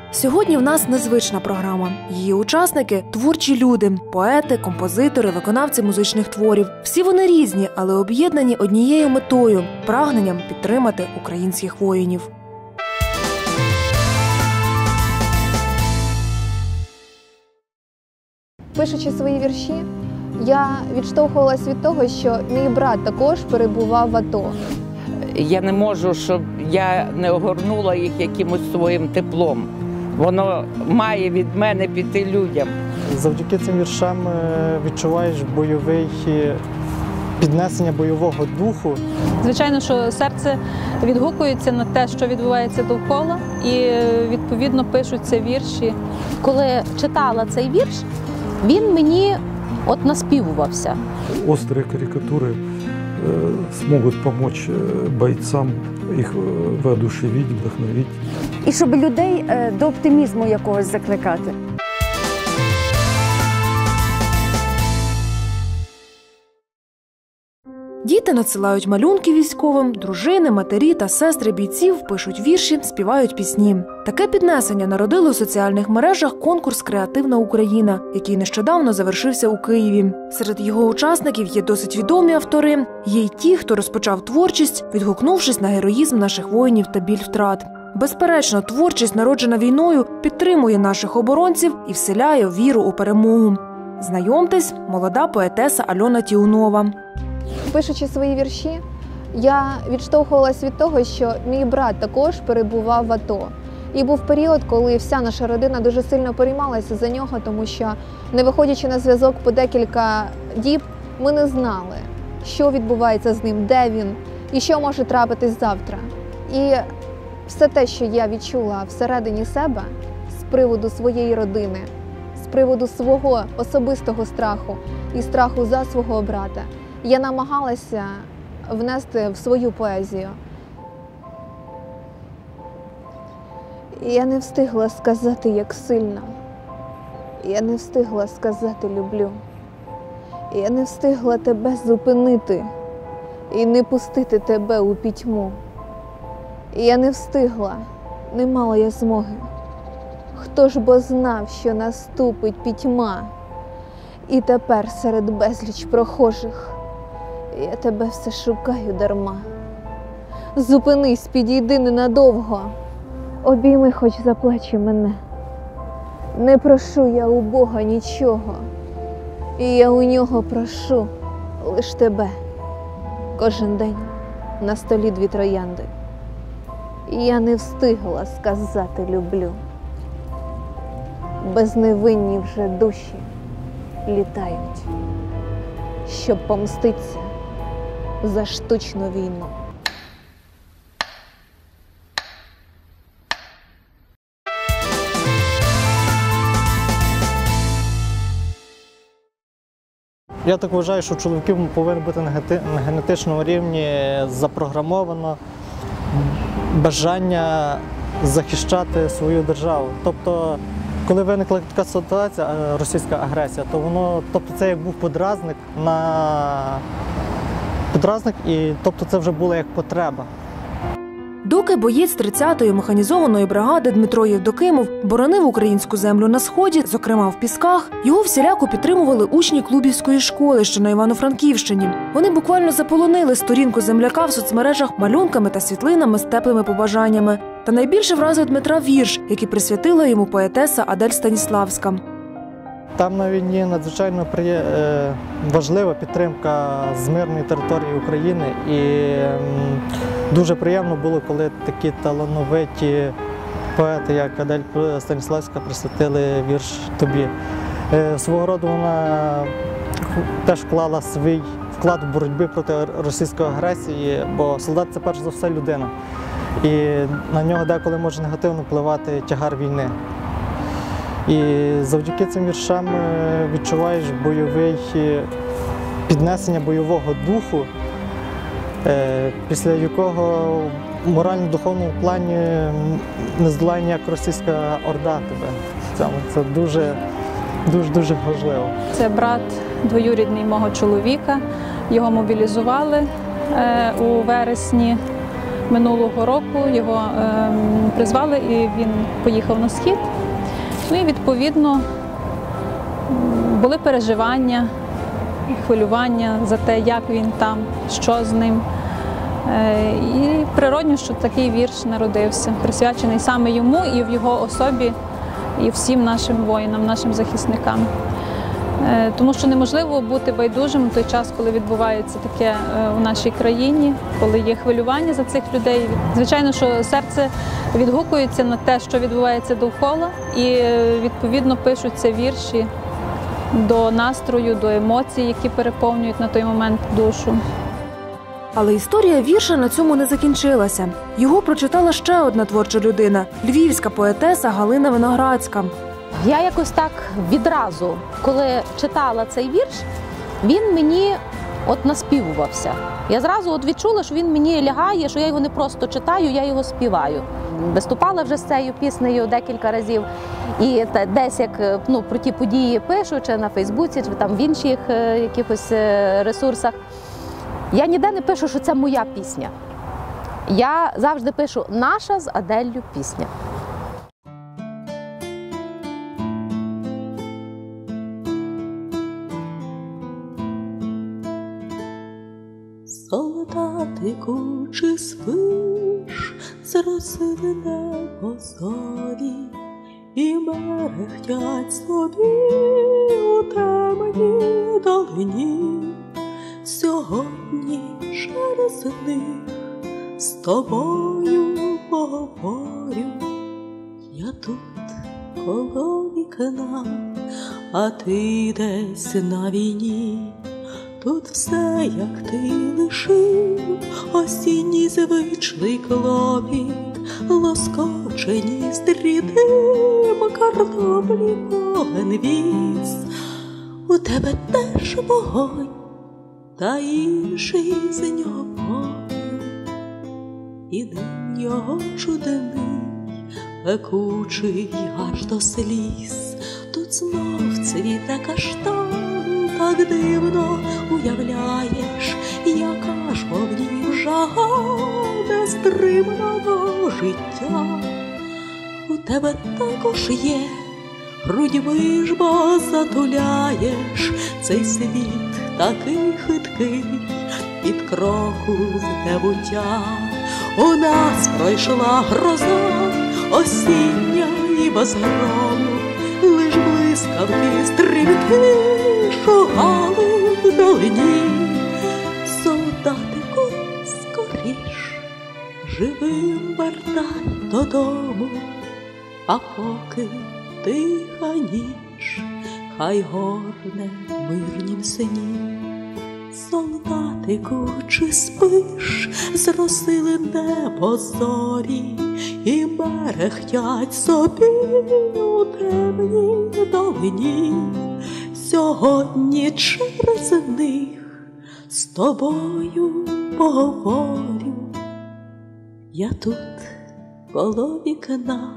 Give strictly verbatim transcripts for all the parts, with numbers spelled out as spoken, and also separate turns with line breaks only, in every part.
Сьогодні в нас незвична програма. Її учасники – творчі люди, поети, композитори, виконавці музичних творів. Всі вони різні, але об'єднані однією метою – прагненням підтримати українських воїнів.
Пишучи свої вірші, я відштовхувалась від того, що мій брат також перебував в АТО.
Я не можу, щоб я не огорнула їх якимось своїм теплом. Воно має від мене піти людям.
Завдяки цим віршам відчуваєш бойовий піднесення бойового духу.
Звичайно, що серце відгукується на те, що відбувається довкола, і відповідно пишуться вірші.
Коли читала цей вірш, він мені от наспівувався.
Острые карикатуры э, смогут помочь э, бойцам их э, воодушевить, вдохновить.
І щоб людей е, до оптимізму якогось закликати.
Діти надсилають малюнки військовим, дружини, матері та сестри бійців пишуть вірші, співають пісні. Таке піднесення народило у соціальних мережах конкурс «Креативна Україна», який нещодавно завершився у Києві. Серед його учасників є досить відомі автори, є й ті, хто розпочав творчість, відгукнувшись на героїзм наших воїнів та біль втрат. Безперечно, творчість, народжена війною, підтримує наших оборонців і вселяє віру у перемогу. Знайомтесь, молода поетеса Альона Тіунова.
Пишучи свої вірші, я відштовхувалась від того, що мій брат також перебував в АТО. І був період, коли вся наша родина дуже сильно переймалася за нього, тому що, не виходячи на зв'язок по декілька діб, ми не знали, що відбувається з ним, де він і що може трапитись завтра. І все те, що я відчула всередині себе з приводу своєї родини, з приводу свого особистого страху і страху за свого брата, я намагалася внести в свою поезію. І я не встигла сказати, як сильно. Я не встигла сказати «люблю». Я не встигла тебе зупинити і не пустити тебе у пітьму. Я не встигла, не мала я змоги. Хто ж бо знав, що наступить пітьма? І тепер серед безліч прохожих я тебе все шукаю дарма. Зупинись, підійди ненадовго, обійми хоч за плечі мене. Не прошу я у Бога нічого, і я у нього прошу лиш тебе. Кожен день на столі дві троянди, і я не встигла сказати «люблю». Безневинні вже душі літають, щоб помститися за штучну війну.
Я так вважаю, що чоловіків повинно бути на генетичному рівні запрограмовано бажання захищати свою державу. Тобто, коли виникла така ситуація, російська агресія, то воно, тобто це як був подразник на подразник, і тобто це вже було як потреба.
Доки боєць тридцятої механізованої бригади Дмитро Євдокимов боронив українську землю на Сході, зокрема в Пісках, його всіляко підтримували учні Клубівської школи, що на Івано-Франківщині. Вони буквально заполонили сторінку земляка в соцмережах малюнками та світлинами з теплими побажаннями. Та найбільше вразив Дмитра вірш, який присвятила йому поетеса Адель Станіславська.
Там на війні надзвичайно важлива підтримка з мирної території України, і дуже приємно було, коли такі талановиті поети, як Адель Станіславська, присвятили вірш тобі. Свого роду вона теж вклала свій вклад в боротьбу проти російської агресії, бо солдат – це перш за все людина. І на нього деколи може негативно впливати тягар війни. І завдяки цим віршам відчуваєш бойовий піднесення бойового духу, після якого в морально-духовному плані не здолає ніяк російська орда тебе. Це дуже, дуже, дуже важливо.
Це брат двоюрідний мого чоловіка. Його мобілізували у вересні минулого року його е, призвали і він поїхав на схід. Ну і відповідно були переживання, хвилювання за те, як він там, що з ним. Е, і природно, що такий вірш народився, присвячений саме йому і в його особі, і всім нашим воїнам, нашим захисникам. Тому що неможливо бути байдужим в той час, коли відбувається таке у нашій країні, коли є хвилювання за цих людей. Звичайно, що серце відгукується на те, що відбувається довкола, і відповідно пишуться вірші до настрою, до емоцій, які переповнюють на той момент душу.
Але історія вірша на цьому не закінчилася. Його прочитала ще одна творча людина – львівська поетеса Галина Виноградська.
Я якось так відразу, коли читала цей вірш, він мені от наспівувався. Я зразу от відчула, що він мені лягає, що я його не просто читаю, я його співаю. Виступала вже з цією піснею декілька разів. І десь як ну, про ті події пишу, чи на Фейсбуці, чи там в інших якихось ресурсах. Я ніде не пишу, що це моя пісня. Я завжди пишу «Наша з Аделлю пісня».
Солдатику, чи спиш, зросили небо зорі, і мерехтять собі у темній долині. Сьогодні через них з тобою поговорю. Я тут коло вікна, а ти десь на війні. Тут все, як ти лишив, осінній звичний клопіт, лоскочені стрідим картоплі повен віз. У тебе теж вогонь, та інший з нього вогонь, і день його чудний, пекучий аж до сліз. Тут знов цвіте каштан, так дивно уявляєш, яка ж повнів жага нестримного життя. У тебе також є грудьми ж, бо затуляєш цей світ такий хиткий під кроку в небуття. У нас пройшла гроза осіння і без грому, лиш блискавки стрімки шугали в долині. Солдатику, скоріш, живим вертай додому, а поки тиха ніч, хай горне в мирнім сні. Солдатику, чи спиш, зросили небо зорі, і мерехтять собі у темній долині. Сьогодні через них з тобою поговорю. Я тут коло вікна,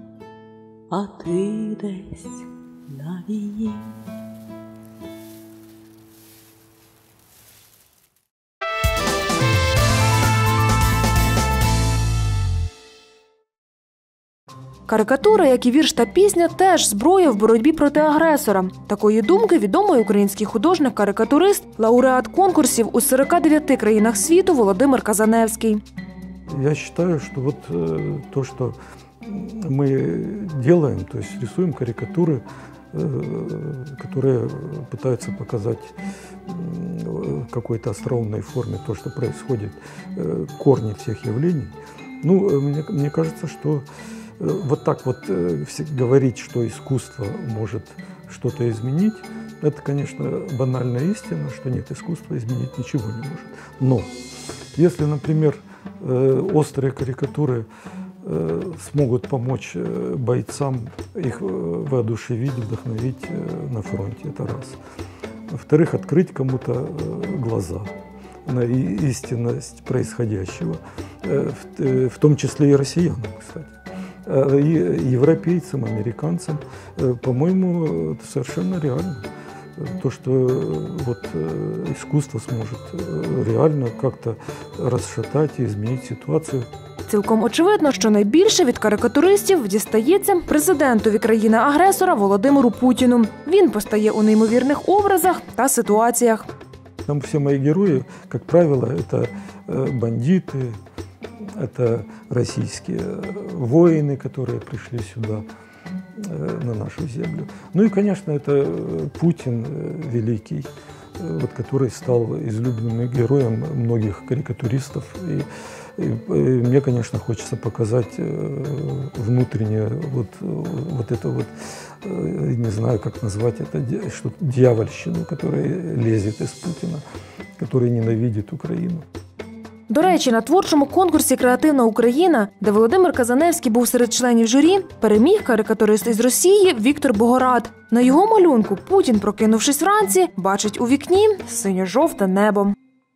а ти десь на війні.
Карикатура, як і вірш та пісня, теж зброя в боротьбі проти агресора. Такої думки відомий український художник-карикатурист, лауреат конкурсів у сорока дев'яти країнах світу Володимир Казаневський.
Я считаю, что вот э, то, что мы делаем, то есть рисуем карикатуры, э, которые пытаются показать э, в какой-то остроумной форме то, что происходит, э, корни всех явлений. Ну, мне, мне кажется, что вот так вот говорить, что искусство может что-то изменить, это, конечно, банальная истина, что нет, искусство изменить ничего не может. Но если, например, острые карикатуры смогут помочь бойцам их воодушевить, вдохновить на фронте, это раз. Во-вторых, открыть кому-то глаза на истинность происходящего, в том числе и россиянам, кстати. И европейцам, американцам, по-моему, это совершенно реально. то, что вот искусство сможет реально как-то расшатать и изменить ситуацию.
Цілком очевидно, що найбільше від карикатуристів дістається президентові країни-агресора Володимиру Путіну. Він постає у неймовірних образах та ситуаціях.
Там все мои герои, как правило, это бандиты, это российские воины, которые пришли сюда, на нашу землю. Ну и, конечно, это Путин великий, вот, который стал излюбленным героем многих карикатуристов. И, и, и мне, конечно, хочется показать внутреннее, вот, вот это вот, не знаю, как назвать это, что дьявольщину, которая лезет из Путина, который ненавидит Украину.
До речі, на творчому конкурсі «Креативна Україна», де Володимир Казаневський був серед членів журі, переміг карикатурист із Росії Віктор Богорат. На його малюнку Путін, прокинувшись вранці, бачить у вікні синьо-жовте небо.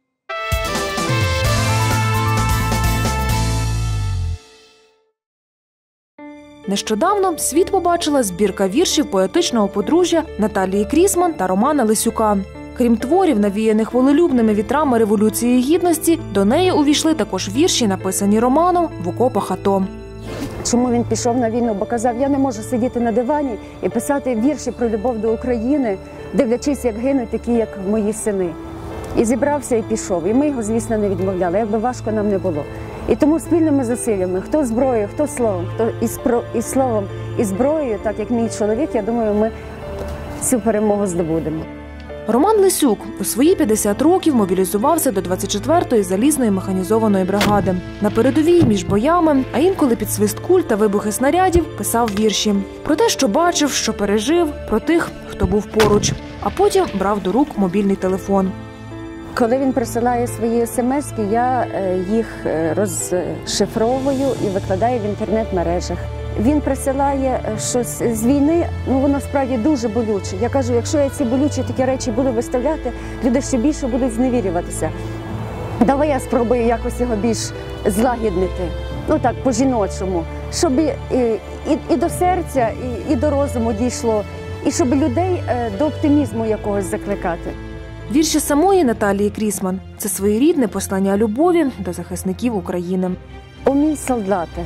Нещодавно світ побачила збірка віршів поетичного подружжя Наталії Крісман та Романа Лисюка. Крім творів, навіяних волелюбними вітрами Революції Гідності, до неї увійшли також вірші, написані Романом в окопах АТО.
Чому він пішов на війну? Бо казав, я не можу сидіти на дивані і писати вірші про любов до України, дивлячись, як гинуть такі, як мої сини. І зібрався і пішов. І ми його, звісно, не відмовляли, якби важко нам не було. І тому спільними зусиллями, хто зброєю, хто словом, хто із, із словом, і зброєю, так як мій чоловік, я думаю, ми цю перемогу здобудемо.
Роман Лисюк у свої п'ятдесят років мобілізувався до двадцять четвертої залізної механізованої бригади. На передовій між боями, а інколи під свист куль та вибухи снарядів, писав вірші. Про те, що бачив, що пережив, про тих, хто був поруч. А потім брав до рук мобільний телефон.
Коли він присилає свої смски, я їх розшифровую і викладаю в інтернет-мережах. Він присилає щось з війни, ну воно справді дуже болюче. Я кажу, якщо я ці болючі такі речі буду виставляти, люди ще більше будуть зневірюватися. Давай я спробую якось його більш злагіднити, ну так, по-жіночому, щоб і, і, і до серця, і, і до розуму дійшло, і щоб людей до оптимізму якогось закликати.
Вірші самої Наталії Крісман – це своєрідне послання любові до захисників України.
О мій солдате,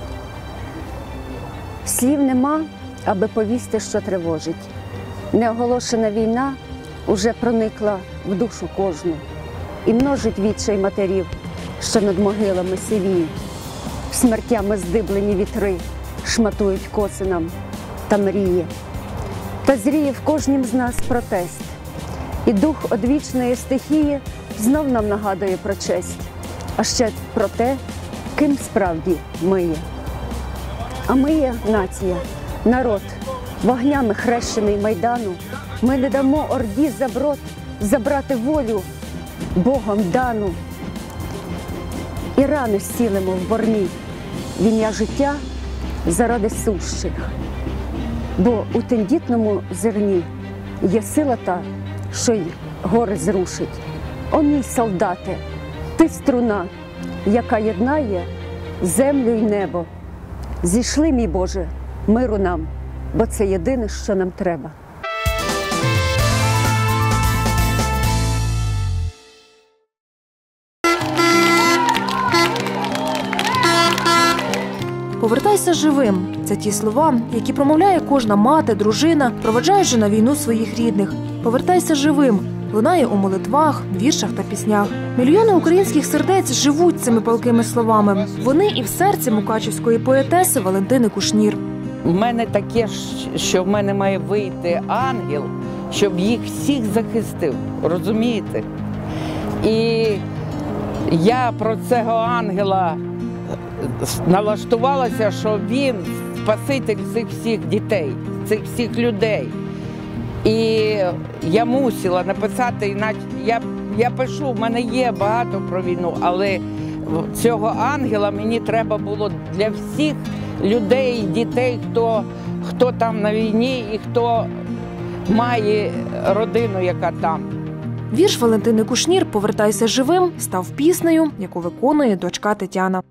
слів нема, аби повісти, що тривожить. Неоголошена війна уже проникла в душу кожну і множить відчай матерів, що над могилами сивіють. Смертями здиблені вітри шматують коси нам та мрії. Та зріє в кожнім з нас протест. І дух одвічної стихії знов нам нагадує про честь, а ще про те, ким справді ми є. А ми є нація, народ, вогнями хрещений Майдану. Ми не дамо орді заброд забрати волю Богом дану. І рани зцілимо в борні в ім'я життя заради сущих. Бо у тендітному зерні є сила та, що й гори зрушить. О мій солдате, ти струна, яка єднає землю й небо. Зійшли, мій Боже, миру нам, бо це єдине, що нам треба.
«Повертайся живим» – це ті слова, які промовляє кожна мати, дружина, проведжаючи на війну своїх рідних. «Повертайся живим» лунає у молитвах, віршах та піснях. Мільйони українських сердець живуть цими палкими словами. Вони і в серці мукачівської поетеси Валентини Кушнір.
У мене таке, що в мене має вийти ангел, щоб їх всіх захистив, розумієте? І я про цього ангела налаштувалася, що він спаситель цих всіх дітей, цих всіх людей. І я мусила написати, іначе я, я пишу, в мене є багато про війну, але цього ангела мені треба було для всіх людей, дітей, хто, хто там на війні і хто має родину, яка там.
Вірш Валентини Кушнір «Повертайся живим» став піснею, яку виконує дочка Тетяна.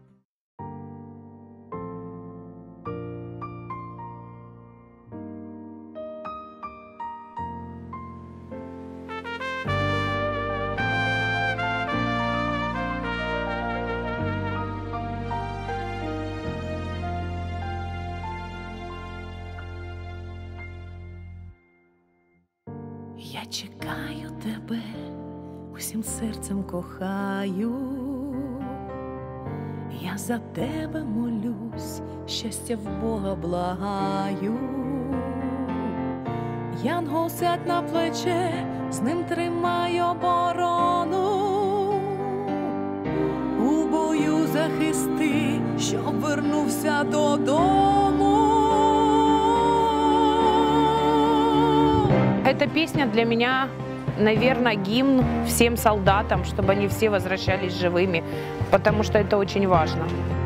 Я чекаю тебе, усім серцем кохаю. Я за тебе молюсь, щастя в Бога благаю. Янгол сядь на плече, з ним тримай оборону. У бою захисти, щоб вернувся додому.
Эта песня для меня, наверное, гимн всем солдатам, чтобы они все возвращались живыми, потому что это очень важно.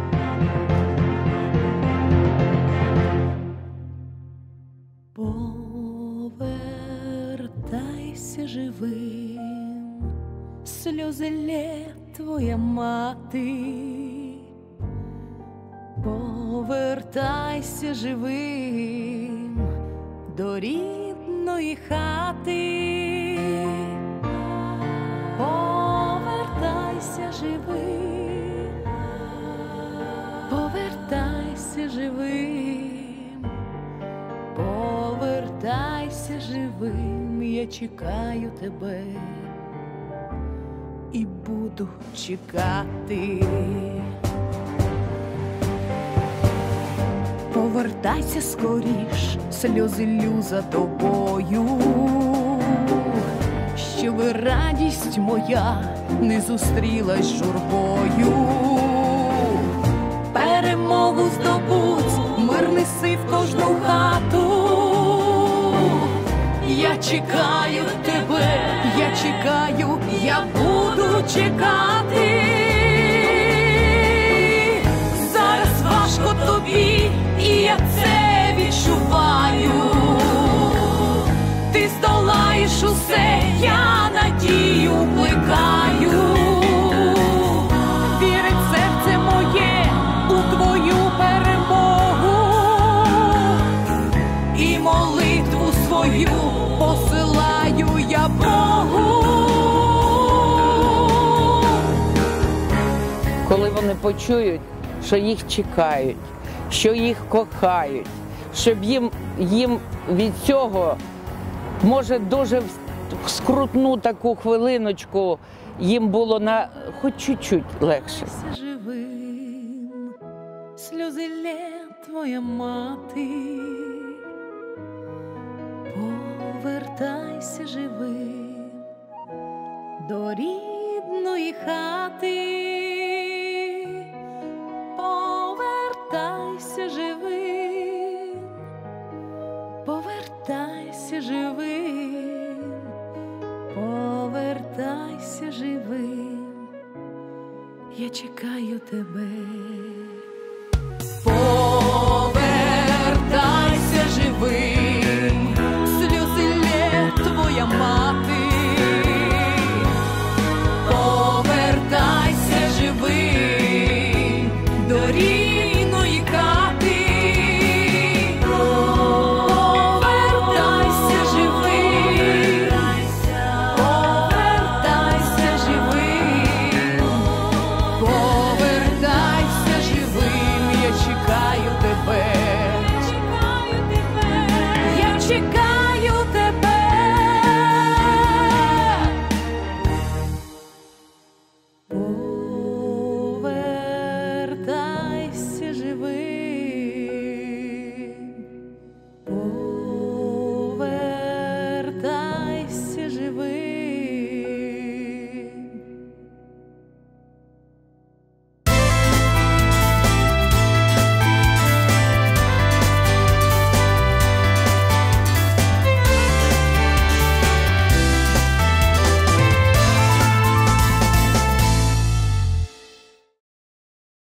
Повертайся живим, сльози лє твоя мати. Повертайся живим до рідної хати. Повертайся живим, повертайся живим, повертайся живим, я чекаю тебе і буду чекати. Повертайся скоріш, сльози ллю за тобою, щоб радість моя не зустрілась з журбою. Перемогу здобудь, мир неси в кожну хату. Я чекаю тебе, я чекаю, я буду чекати. Зараз важко тобі, і я це відчуваю. Ти здолаєш усе, я надію плекаю. Вірить серце моє у твою перемогу, і молитву свою посилаю я Богу.
Коли вони почують, що їх чекають, що їх кохають, щоб їм, їм від цього, може, дуже в скрутну таку хвилиночку їм було на хоч чуть-чуть легше.
Живим, сльози лє твоя мати. Повертайся живим до рідної хати. Повертайся живим, повертайся живим, повертайся живим, я чекаю тебе.